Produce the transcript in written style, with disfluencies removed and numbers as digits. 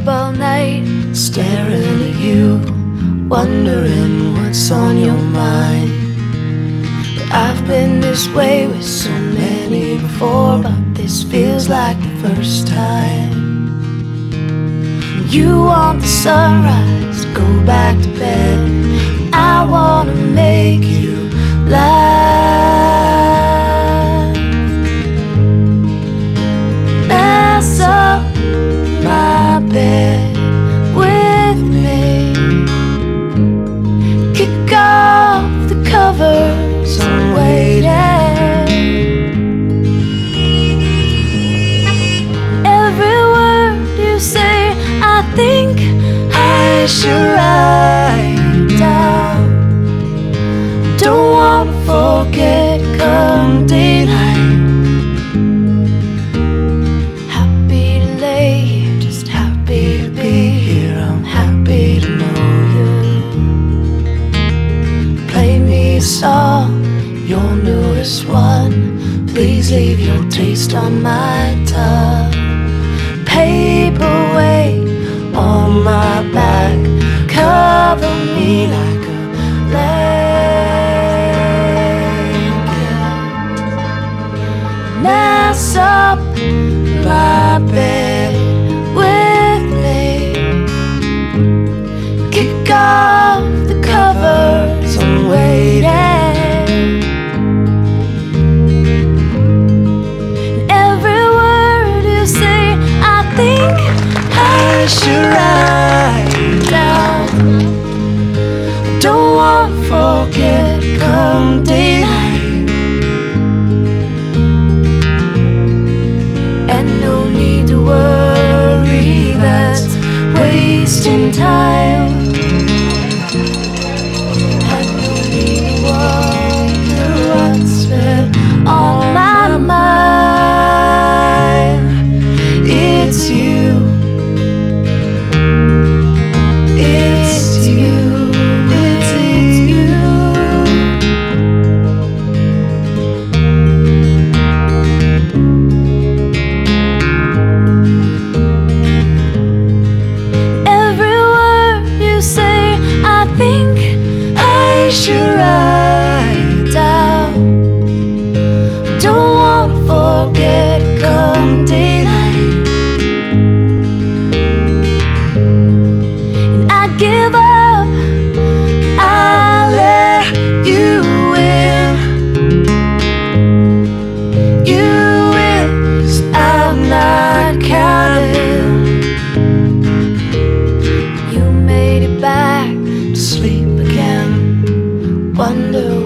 up all night staring at you, wondering what's on your mind. But I've been this way with so many before, but this feels like the first time. You want the sunrise, go back to bed. I wanna make you laugh. Mess up my bed with me, kick off the covers, I'm waiting. Every word you say I think I should write down. Don't wanna forget come daylight. Happy to lay here, just happy to be here. I'm happy to know you. Play me a song, your newest one. Please leave your taste on my tongue. Paperweight on my back, cover me like a blanket. Mess up my bed with me, kick off the covers, I'm waiting. Every word you say I think I should write down. Don't wanna forget come daylight. And no need to worry, that's wasting time. And no need to wonder what's been on my mind. It's you. It's you. It's you. Every word you say I think I should write down. Don't wanna forget come daylight. And I give up, I let you in. You win, 'cause I'm not counting. You made it back to sleep again. Wonder